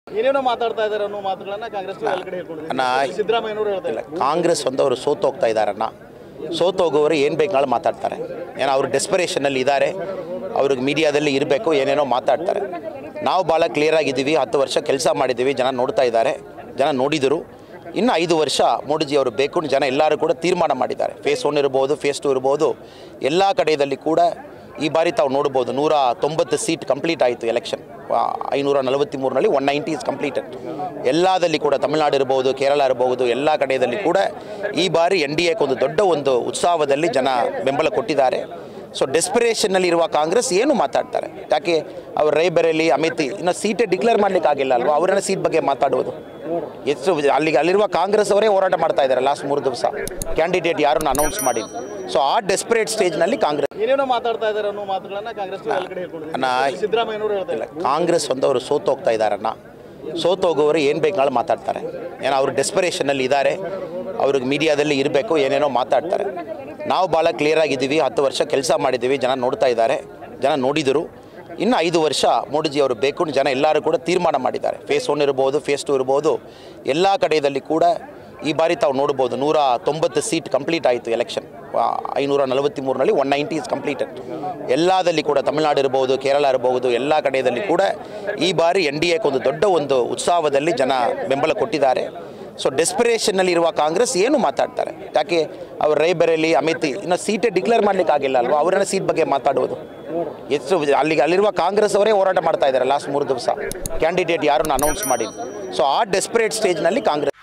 ಏನೇನೋ ಮಾತಾಡ್ತಾ ಇದ್ದಾರೆ ಅನ್ನೋ ಮಾತುಗಳನ್ನ ಕಾಂಗ್ರೆಸ್ ಕಡೆ ಹೇಳ್ಕೊಂಡಿದ್ದಾರೆ. ಸಿದ್ದರಾಮಯ್ಯನವರು ಹೇಳ್ತಾ ಇಲ್ಲ, ಕಾಂಗ್ರೆಸ್ ಒಂದವರು ಸೋತು ಹೋಗ್ತಾ ಇದ್ದಾರನ್ನ. ಸೋತು ಹೋಗೋರು ಏನು ಬೇಕಾಳು ಮಾತಾಡ್ತಾರೆ. ಏನೋ ಅವರು ಡೆಸ್ಪರೇಷನಲ್ಲಿ ಇದ್ದಾರೆ, ಅವ್ರಿಗೆ ಮೀಡಿಯಾದಲ್ಲಿ ಇರಬೇಕು, ಏನೇನೋ ಮಾತಾಡ್ತಾರೆ. ನಾವು ಭಾಳ ಕ್ಲಿಯರ್ ಆಗಿದ್ದೀವಿ. 10 ವರ್ಷ ಕೆಲಸ ಮಾಡಿದ್ದೀವಿ, ಜನ ನೋಡ್ತಾ ಇದ್ದಾರೆ, ಜನ ನೋಡಿದರು. ಇನ್ನು 5 ವರ್ಷ ಮೋದಿಜಿ ಅವರು ಬೇಕು ಜನ ಎಲ್ಲರೂ ಕೂಡ ತೀರ್ಮಾನ ಮಾಡಿದ್ದಾರೆ. ಫೇಸ್ 1 ಇರ್ಬೋದು, ಫೇಸ್ 2 ಇರ್ಬೋದು, ಎಲ್ಲ ಕಡೆಯಲ್ಲಿ ಕೂಡ ಈ ಬಾರಿ ತಾವು ನೋಡ್ಬೋದು 190 ಸೀಟ್ ಕಂಪ್ಲೀಟ್ ಆಯಿತು. ಎಲೆಕ್ಷನ್ 543ನಲ್ಲಿ 190 ಇಸ್ ಕಂಪ್ಲೀಟೆಡ್. ಎಲ್ಲದಲ್ಲಿ ಕೂಡ ತಮಿಳುನಾಡು ಇರ್ಬೋದು, ಕೇರಳ ಇರ್ಬೋದು, ಎಲ್ಲ ಕಡೆಯಲ್ಲಿ ಕೂಡ ಈ ಬಾರಿ NDAಕ್ಕೆ ಒಂದು ದೊಡ್ಡ ಒಂದು ಉತ್ಸವದಲ್ಲಿ ಜನ ಬೆಂಬಲ ಕೊಟ್ಟಿದ್ದಾರೆ. ಸೊ ಡೆಸ್ಪರೇಷನ್ನಲ್ಲಿ ಇರುವ ಕಾಂಗ್ರೆಸ್ ಏನು ಮಾತಾಡ್ತಾರೆ. ಯಾಕೆ ಅವರು ರೈಬರೇಲಿ ಅಮೇಥಿ ಇನ್ನು ಸೀಟೇ ಡಿಕ್ಲೇರ್ ಮಾಡಲಿಕ್ಕೆ ಆಗಿಲ್ಲ ಅಲ್ವಾ, ಅವರನ್ನ ಸೀಟ್ ಬಗ್ಗೆ ಮಾತಾಡುವುದು ಎಷ್ಟು. ಅಲ್ಲಿರುವ ಕಾಂಗ್ರೆಸ್ ಅವರೇ ಹೋರಾಟ ಮಾಡ್ತಾ ಇದ್ದಾರೆ ಲಾಸ್ಟ್ 3 ದಿವಸ, ಕ್ಯಾಂಡಿಡೇಟ್ ಯಾರನ್ನು ಅನೌನ್ಸ್ ಮಾಡಿ. ಸೊ ಆ ಡೆಸ್ಪರೇಟ್ ಸ್ಟೇಜ್ನಲ್ಲಿ ಕಾಂಗ್ರೆಸ್ ಏನೇನೋ ಮಾತಾಡ್ತಾ ಇದ್ದಾರೆ ಅನ್ನೋ ಮಾತುಗಳನ್ನ ಕಾಂಗ್ರೆಸ್ ಕಡೆ ಹೇಳ್ಕೊಂಡಿದ್ದಾರೆ. ಸಿದ್ದರಾಮಯ್ಯನವರು ಹೇಳ್ತಾ ಇಲ್ಲ, ಕಾಂಗ್ರೆಸ್ ಒಂದವರು ಸೋತು ಹೋಗ್ತಾ ಇದ್ದಾರನ್ನ. ಸೋತು ಹೋಗೋರು ಏನು ಬೇಕಾಳು ಮಾತಾಡ್ತಾರೆ. ಏನೋ ಅವರು ಡೆಸ್ಪರೇಷನಲ್ಲಿ ಇದ್ದಾರೆ, ಅವ್ರಿಗೆ ಮೀಡಿಯಾದಲ್ಲಿ ಇರಬೇಕು, ಏನೇನೋ ಮಾತಾಡ್ತಾರೆ. ನಾವು ಭಾಳ ಕ್ಲಿಯರ್ ಆಗಿದ್ದೀವಿ. 10 ವರ್ಷ ಕೆಲಸ ಮಾಡಿದ್ದೀವಿ, ಜನ ನೋಡ್ತಾ ಇದ್ದಾರೆ, ಜನ ನೋಡಿದರು. ಇನ್ನು 5 ವರ್ಷ ಮೋದಿಜಿ ಅವರು ಬೇಕು ಜನ ಎಲ್ಲರೂ ಕೂಡ ತೀರ್ಮಾನ ಮಾಡಿದ್ದಾರೆ. ಫೇಸ್ 1 ಇರ್ಬೋದು, ಫೇಸ್ 2 ಇರ್ಬೋದು, ಎಲ್ಲ ಕಡೆಯಲ್ಲಿ ಕೂಡ ಈ ಬಾರಿ ತಾವು ನೋಡ್ಬೋದು 190 ಸೀಟ್ ಕಂಪ್ಲೀಟ್ ಆಯಿತು. ಎಲೆಕ್ಷನ್ 543ನಲ್ಲಿ 190 ಇಸ್ ಕಂಪ್ಲೀಟೆಡ್. ಎಲ್ಲದಲ್ಲಿ ಕೂಡ ತಮಿಳುನಾಡು ಇರ್ಬೋದು, ಕೇರಳ ಇರ್ಬೋದು, ಎಲ್ಲ ಕಡೆಯಲ್ಲಿ ಕೂಡ ಈ ಬಾರಿ NDAಕ್ಕೆ ಒಂದು ದೊಡ್ಡ ಒಂದು ಉತ್ಸವದಲ್ಲಿ ಜನ ಬೆಂಬಲ ಕೊಟ್ಟಿದ್ದಾರೆ. ಸೊ ಡೆಸ್ಪರೇಷನ್ನಲ್ಲಿ ಇರುವ ಕಾಂಗ್ರೆಸ್ ಏನು ಮಾತಾಡ್ತಾರೆ. ಯಾಕೆ ಅವರು ರೈಬರೇಲಿ ಅಮೇಥಿ ಇನ್ನು ಸೀಟೇ ಡಿಕ್ಲೇರ್ ಮಾಡಲಿಕ್ಕೆ ಆಗಿಲ್ಲ ಅಲ್ವಾ, ಅವರನ್ನ ಸೀಟ್ ಬಗ್ಗೆ ಮಾತಾಡುವುದು ಎಷ್ಟು. ಅಲ್ಲಿರುವ ಕಾಂಗ್ರೆಸ್ ಅವರೇ ಹೋರಾಟ ಮಾಡ್ತಾ ಇದ್ದಾರೆ ಲಾಸ್ಟ್ 3 ದಿವಸ, ಕ್ಯಾಂಡಿಡೇಟ್ ಯಾರನ್ನು ಅನೌನ್ಸ್ ಮಾಡಿ. ಸೊ ಆ ಡೆಸ್ಪರೇಟ್ ಸ್ಟೇಜ್ನಲ್ಲಿ ಕಾಂಗ್ರೆಸ್